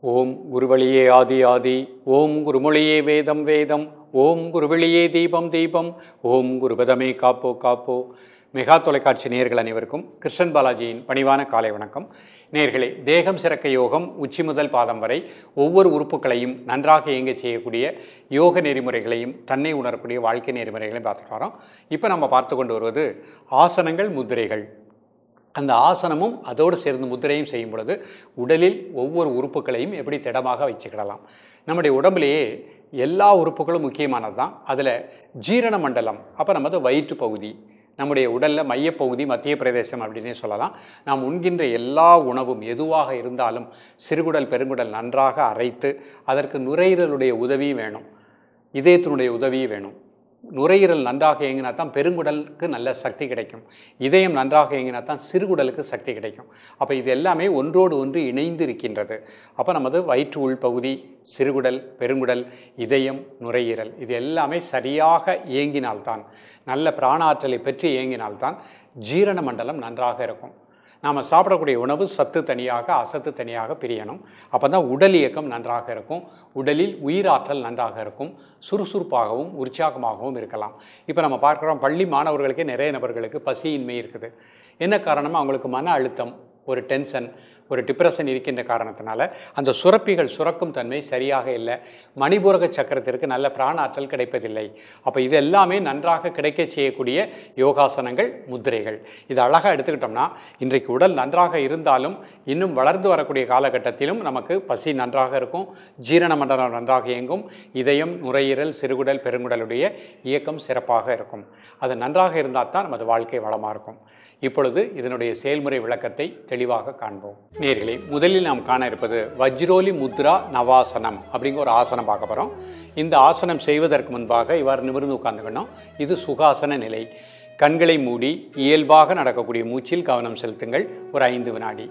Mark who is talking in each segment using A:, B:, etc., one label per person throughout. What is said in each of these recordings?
A: ஓம் குருவழியே ஆதி ஆதி, ஓம் குருமொழியே வேதம் வேதம், ஓம் குருவழியே தீபம் தீபம், ஓம் குருபதமே காப்போ காப்போ. மெகா தொலைக்காட்சி நேயர்கள் அனைவருக்கும் கிருஷ்ணன் பாலாஜியின் பணிவான காலை வணக்கம். நேயர்களே, தேகம் சிறக்க யோகம் உச்சி முதல் பாதம் வரை ஒவ்வொரு உறுப்புகளையும் நன்றாக இயங்க செய்யக்கூடிய யோக நெறிமுறைகளையும் தன்னை உணரக்கூடிய வாழ்க்கை நெறிமுறைகளையும் பார்த்துட்டு வரோம். இப்போ நம்ம பார்த்து கொண்டு வருவது ஆசனங்கள், முத்திரைகள். அந்த ஆசனமும் அதோடு சேர்ந்து முத்திரையும் செய்யும் பொழுது உடலில் ஒவ்வொரு உறுப்புகளையும் எப்படி திடமாக வச்சுக்கிடலாம். நம்முடைய உடம்புலேயே எல்லா உறுப்புகளும் முக்கியமானது தான். அதில் ஜீரண மண்டலம், அப்போ நமது வயிற்று பகுதி, நம்முடைய உடலில் மையப்பகுதி, மத்திய பிரதேசம் அப்படின்னே சொல்லலாம். நாம் உண்கின்ற எல்லா உணவும் எதுவாக இருந்தாலும் சிறுகுடல் பெருங்குடல் நன்றாக அரைத்து அதற்கு நுரையீரலுடைய உதவி வேணும், இதயத்தினுடைய உதவி வேணும். நுரையீரல் நன்றாக இயங்கினா தான் பெருங்குடலுக்கு நல்ல சக்தி கிடைக்கும். இதயம் நன்றாக இயங்கினா தான் சிறுகுடலுக்கு சக்தி கிடைக்கும். அப்போ இது எல்லாமே ஒன்றோடு ஒன்று இணைந்து இருக்கின்றது. அப்போ நமது வயிற்று உள்பகுதி, சிறுகுடல், பெருங்குடல், இதயம், நுரையீரல் இது எல்லாமே சரியாக இயங்கினால்தான், நல்ல பிராண ஆற்றலை பெற்று இயங்கினால்தான் ஜீரண மண்டலம் நன்றாக இருக்கும். நாம் சாப்பிடக்கூடிய உணவு சத்து தனியாக அசத்து தனியாக பிரியணும். அப்போ தான் உடல் இயக்கம் நன்றாக இருக்கும், உடலில் உயிராற்றல் நன்றாக இருக்கும், சுறுசுறுப்பாகவும் உற்சாகமாகவும் இருக்கலாம். இப்போ நம்ம பார்க்குறோம், பள்ளி மாணவர்களுக்கே நிறைய நபர்களுக்கு பசியின்மை இருக்குது. என்ன காரணமாக? அவங்களுக்கு மன அழுத்தம், ஒரு டென்ஷன், ஒரு டிப்ரெஷன் இருக்கின்ற காரணத்தினால அந்த சுரப்பிகள் சுரக்கும் தன்மை சரியாக இல்லை. மணிபூரக சக்கரத்திற்கு நல்ல பிராண ஆற்றல் கிடைப்பதில்லை. அப்போ இது எல்லாமே நன்றாக கிடைக்க செய்யக்கூடிய யோகாசனங்கள், முத்திரைகள். இது அழகாக எடுத்துக்கிட்டோம்னா இன்றைக்கு உடல் நன்றாக இருந்தாலும் இன்னும் வளர்ந்து வரக்கூடிய காலகட்டத்திலும் நமக்கு பசி நன்றாக இருக்கும், ஜீரண மண்டலம் நன்றாக இயங்கும், இதயம், நுரையீரல், சிறுகுடல், பெருங்குடலுடைய இயக்கம் சிறப்பாக இருக்கும். அது நன்றாக இருந்தால் தான் நமது வாழ்க்கை வளமாக இருக்கும். இப்பொழுது இதனுடைய செயல்முறை விளக்கத்தை தெளிவாக காண்போம். நேயர்களே, முதலில் நாம் காண இருப்பது வஜ்ரோலி முத்ரா நவாசனம் அப்படிங்கிற ஒரு ஆசனம் பார்க்க போகிறோம். இந்த ஆசனம் செய்வதற்கு முன்பாக இவ்வாறு நிமிர்ந்து உட்கார்ந்துக்கணும். இது சுகாசன நிலை. கண்களை மூடி இயல்பாக நடக்கக்கூடிய மூச்சில் கவனம் செலுத்துங்கள். ஒரு 5 வினாடி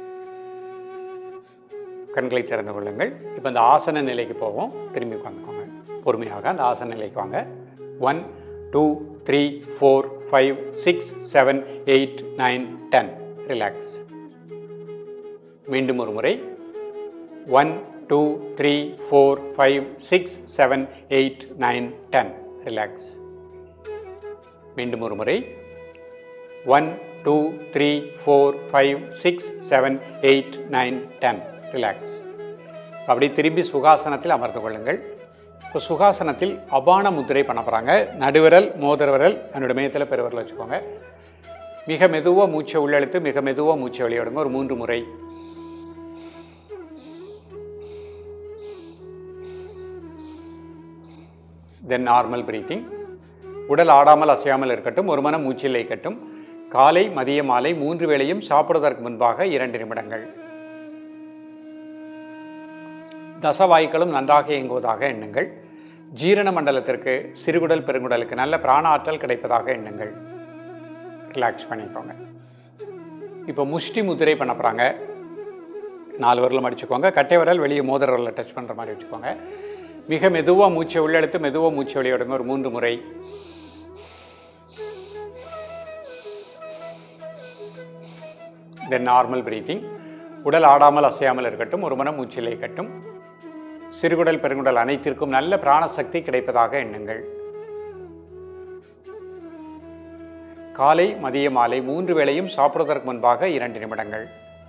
A: கண்களை திறந்து கொள்ளுங்கள். இப்போ இந்த ஆசன நிலைக்கு போவோம். திரும்பி உட்காந்துக்கோங்க. பொறுமையாக அந்த ஆசன நிலைக்கு வாங்க. 1 2 3 4 5 6 7 8 9 10. ரிலாக்ஸ். மீண்டும் ஒரு முறை. 1 2 3 4 5 6 7 8 9 10. ரிலாக்ஸ். மீண்டும் ஒரு முறை. 1 2 3 4 5 6 7 8 9 10. ரிலாக்ஸ். அப்படி திரும்பி சுகாசனத்தில் அமர்ந்து கொள்ளுங்கள். இப்போ சுகாசனத்தில் அபான முத்திரை பண்ண போகிறாங்க. நடுவிரல், மோதிர விரல் என்னோட மையத்தில் பெருவிரல் வச்சுக்கோங்க. மிக மெதுவாக மூச்சை உள்ளெழுத்து மிக மெதுவாக மூச்சை வெளியிடுங்க. ஒரு 3 முறை. Then normal breathing. உடல் ஆடாமல் அசையாமல் இருக்கட்டும். ஒரு மனம் மூச்சில் இருக்கட்டும். காலை, மதிய, மாலை 3 வேளையும் சாப்பிடுவதற்கு முன்பாக 2 நிமிடங்கள். தசவாய்க்களும் நன்றாக இயங்குவதாக எண்ணுங்கள். ஜீரண மண்டலத்திற்கு, சிறுகுடல் பெருங்குடலுக்கு நல்ல பிராண ஆற்றல் கிடைப்பதாக எண்ணுங்கள். ரிலாக்ஸ் பண்ணிக்கோங்க. இப்போ முஷ்டி முத்திரை பண்ண போகிறாங்க. 4 விரலும் அடிச்சுக்கோங்க. கட்டை விரல் வெளியே மோதிர விரலில் டச் பண்ணுற மாதிரி வச்சுக்கோங்க. மிக மெதுவாக மூச்சை உள்ளெடுத்து மெதுவாக மூச்சை வெளியிடுங்க. ஒரு 3 முறை. Then normal breathing. உடல் ஆடாமல் அசையாமல் இருக்கட்டும். ஒரு மனம் மூச்சில் இருக்கட்டும். சிறுகுடல் பெருங்குடல் அனைத்திற்கும் நல்ல பிராணசக்தி கிடைப்பதாக எண்ணுங்கள். காலை, மதிய, மாலை 3 வேளையும் சாப்பிடுவதற்கு முன்பாக 2 நிமிடங்கள்.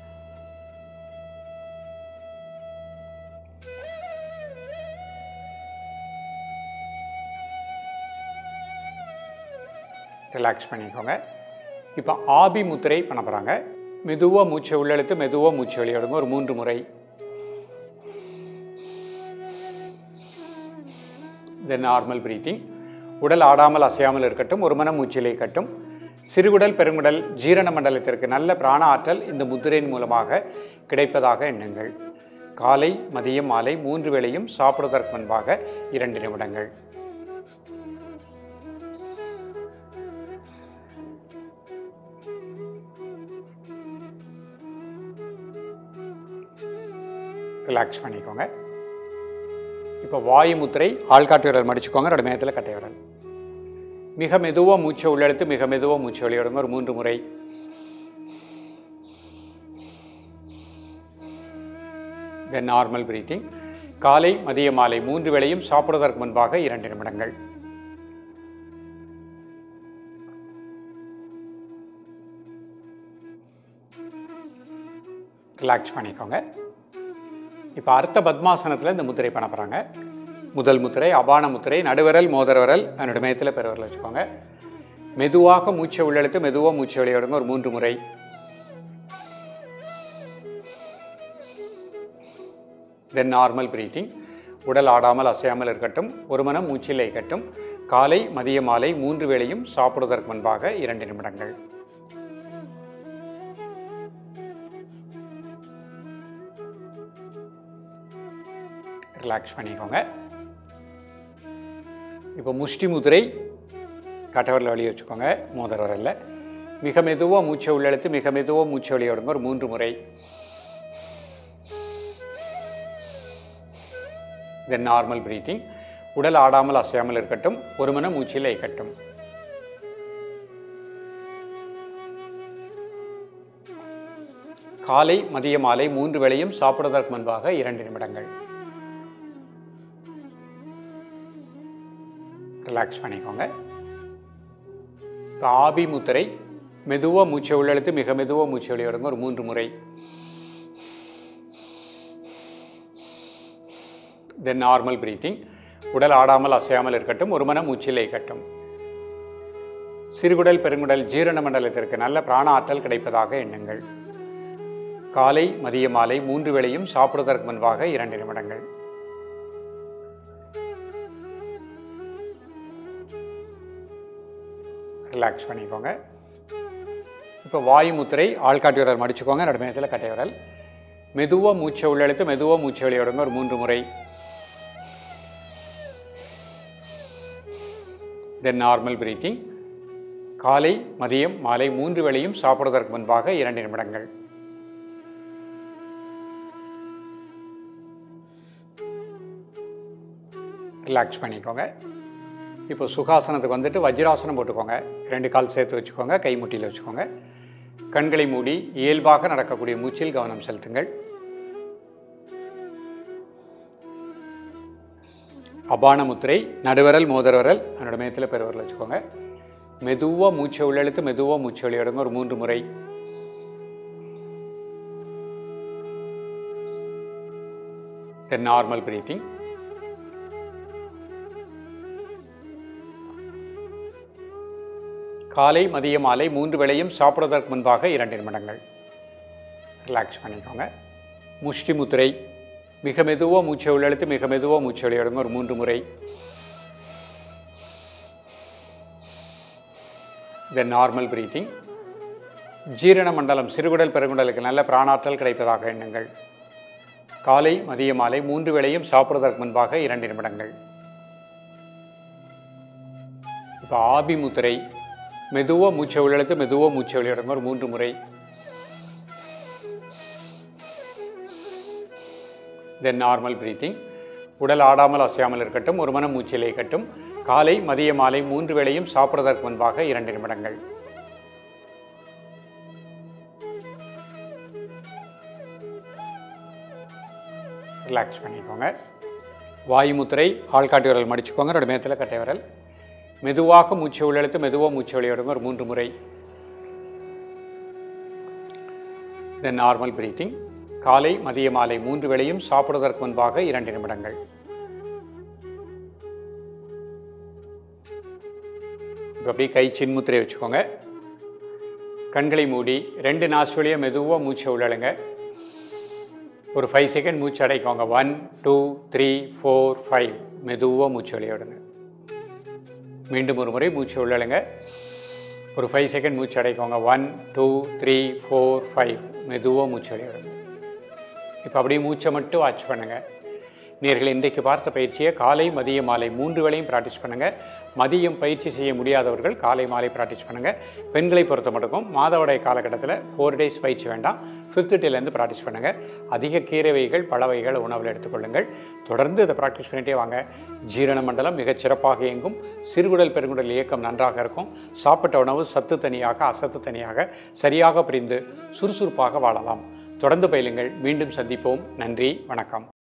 A: ரிலாக்ஸ் பண்ணிக்கோங்க. இப்போ ஆபி முத்திரை பண்ண போகிறாங்க. மெதுவாக மூச்சை உள்ளெழுத்து மெதுவாக மூச்சை வெளியிடுங்க. ஒரு 3 முறை. Then normal breathing. உடல் ஆடாமல் அசையாமல் இருக்கட்டும். ஒரு மனம் மூச்சில் இருக்கட்டும். சிறுகுடல் பெருங்குடல் ஜீரண மண்டலத்திற்கு நல்ல பிராண ஆற்றல் இந்த முத்திரையின் மூலமாக கிடைப்பதாக எண்ணுங்கள். காலை, மதியம், மாலை 3 வேளையும் சாப்பிடுவதற்கு முன்பாக 2 நிமிடங்கள். ரிலாக்ஸ் பண்ணிக்கோங்க. இப்போ வாயு முத்திரை. ஆள்காட்டு விரல் மடிச்சுக்கோங்க. ரெண்டு மையத்தில் கட்டை விரல். மிக மெதுவாக மூச்சை உள்ளெடுத்து மிக மெதுவாக மூச்சை வெளியிடுங்க. ஒரு 3 முறை. Then normal breathing. காலை மதிய மாலை 3 வேளையும் சாப்பிடுவதற்கு முன்பாக 2 நிமிடங்கள். ரிலாக்ஸ் பண்ணிக்கோங்க. இப்போ அர்த்த பத்மாசனத்தில் இந்த முத்திரை பண்ண போகிறாங்க. முதல் முத்திரை அபான முத்திரை. நடுவிரல் மோதிர விரல் அதனுடைய மையத்தில் பெருவிரல் வச்சுக்கோங்க. மெதுவாக மூச்சை உள்ளெழுத்து மெதுவாக மூச்சை வெளியிடுங்க ஒரு 3 முறை. Then normal breathing. உடல் ஆடாமல் அசையாமல் இருக்கட்டும். ஒரு மனம் மூச்சில் இருக்கட்டும். காலை மதிய மாலை 3 வேளையும் சாப்பிடுவதற்கு முன்பாக 2 நிமிடங்கள். ரிலாக்ஸ் பண்ணிக்கோங்க. இப்போ முஷ்டி முதிரை. கட்டவரில் வெளியே வச்சுக்கோங்க மோதிர விரலில். மிக மெதுவாக மூச்சை உள்ளெழுத்து மிக மெதுவாக மூச்சை வெளியே விடுங்க ஒரு 3 முறை. Then normal breathing. உடல் ஆடாமல் அசையாமல் இருக்கட்டும். ஒரு மனம் மூச்சில் இருக்கட்டும். காலை மதிய மாலை 3 வேளையும் சாப்பிடுவதற்கு முன்பாக 2 நிமிடங்கள். ரிலாக்ஸ் பண்ணிக்கோங்க. இப்போ ஆபி முத்திரை. மெதுவாக மூச்சை உள்ளெழுத்து மிக மெதுவாக மூச்சை வெளியே விடுங்க ஒரு 3 முறை. Then normal breathing. உடல் ஆடாமல் அசையாமல் இருக்கட்டும். ஒரு மனம் மூச்சில் இருக்கட்டும். சிறுகுடல் பெருங்குடல் ஜீரண மண்டலத்திற்கு நல்ல பிராண ஆற்றல் கிடைப்பதாக எண்ணுங்கள். காலை மதிய மாலை 3 வேளையும் சாப்பிடுவதற்கு முன்பாக 2 நிமிடங்கள். ரிலாக்ஸ் பண்ணிக்கோங்க. இப்போ வாயு முத்திரை. ஆள்காட்டி விரல் மடிச்சுக்கோங்க. நடுமையத்தில் கட்டை விரல். மெதுவாக மூச்சை உள்ளெழுத்து மெதுவாக மூச்சை வெளியே விடுங்க ஒரு 3 முறை. Then normal breathing. காலை மதியம் மாலை 3 வேளையும் சாப்பிடுவதற்கு முன்பாக 2 நிமிடங்கள். ரிலாக்ஸ் பண்ணிக்கோங்க. இப்போ சுகாசனத்துக்கு வந்துட்டு வஜ்ராசனம் போட்டுக்கோங்க. 2 கால் சேர்த்து வச்சுக்கோங்க. கை முட்டியில் வச்சுக்கோங்க. கண்களை மூடி இயல்பாக நடக்கக்கூடிய மூச்சில் கவனம் செலுத்துங்கள். அபான முத்திரை. நடுவிரல் மோதிர விரல் அதனோட மையத்தில் பெருவிரல் வச்சுக்கோங்க. மெதுவாக மூச்சை உள்ளெழுத்து மெதுவாக மூச்சை வெளியிடுங்க ஒரு 3 முறை. Then normal breathing. காலை மதிய மாலை 3 வேளையும் சாப்பிடுவதற்கு முன்பாக 2 நிமிடங்கள். ரிலாக்ஸ் பண்ணிக்கோங்க. முஷ்டி முத்திரை. மிக மெதுவாக மூச்சை உள்ளெழுத்து மிக மெதுவாக மூச்சை வெளியிடுங்க ஒரு 3 முறை. Then normal breathing. ஜீரண மண்டலம் சிறுகுடல் பெருங்குடலுக்கு நல்ல பிராணாற்றல் கிடைப்பதாக எண்ணுங்கள். காலை மதிய மாலை 3 வேளையும் சாப்பிடுவதற்கு முன்பாக 2 நிமிடங்கள். இப்போ ஆபி முத்திரை. மெதுவாக மூச்சை உள்ளெழுத்து மெதுவாக மூச்சை வெளியிடுங்க ஒரு 3 முறை. Then normal breathing. உடல் ஆடாமல் அசையாமல் இருக்கட்டும். ஒரு மனம் மூச்சில் இருக்கட்டும். காலை மதிய மாலை 3 வேளையும் சாப்பிடுவதற்கு முன்பாக 2 நிமிடங்கள். ரிலாக்ஸ் பண்ணிக்கோங்க. வாயு முத்திரை. ஆள்காட்டி விரல் மடிச்சுக்கோங்க. நடுமையத்தில் கட்டை விரல். மெதுவாக மூச்சை உள்ளெழுத்து மெதுவாக மூச்சை வெளியிடுங்க ஒரு 3 முறை. Then normal breathing. காலை மதிய மாலை 3 வேளையும் சாப்பிடுவதற்கு முன்பாக 2 நிமிடங்கள். இப்போ அப்படியே கை சின்முத்திரை வச்சுக்கோங்க. கண்களை மூடி 2 நாசுவலியை மெதுவாக மூச்சை உள்ளழுங்க. ஒரு 5 செகண்ட் மூச்சு அடைக்கோங்க. 1 2 3 4 5. மெதுவாக மூச்சு வெளியிடுங்க. மீண்டும் ஒரு முறை மூச்சு உள்ளழுங்க. ஒரு 5 செகண்ட் மூச்சு அடைக்கோங்க. 1 2 3 4 5. மெதுவாக மூச்சு வெளியிடுங்க. இப்போ அப்படியே மூச்சை மட்டும் வாட்ச் பண்ணுங்கள். நேயர்களே, இன்றைக்கு பார்த்த பயிற்சியை காலை மதிய மாலை 3 வேளையும் ப்ராக்டிஸ் பண்ணுங்கள். மதியம் பயிற்சி செய்ய முடியாதவர்கள் காலை மாலை ப்ராக்டிஸ் பண்ணுங்கள். பெண்களை பொறுத்த மட்டும் மாதவிடாய் காலகட்டத்தில் 4 டேஸ் பயிற்சி வேண்டாம். 5th டேலேருந்து ப்ராக்டிஸ் பண்ணுங்கள். அதிக கீரை வகைகள் பழ வகைகள் உணவில் எடுத்துக்கொள்ளுங்கள். தொடர்ந்து இதை ப்ராக்டிஸ் பண்ணிகிட்டே வாங்க. ஜீரண மண்டலம் மிகச் சிறப்பாக இயங்கும். சிறுகுடல் பெருங்குடல் இயக்கம் நன்றாக இருக்கும். சாப்பிட்ட உணவு சத்து தனியாக அசத்து தனியாக சரியாக பிரிந்து சுறுசுறுப்பாக வாழலாம். தொடர்ந்து பயிலுங்கள். மீண்டும் சந்திப்போம். நன்றி, வணக்கம்.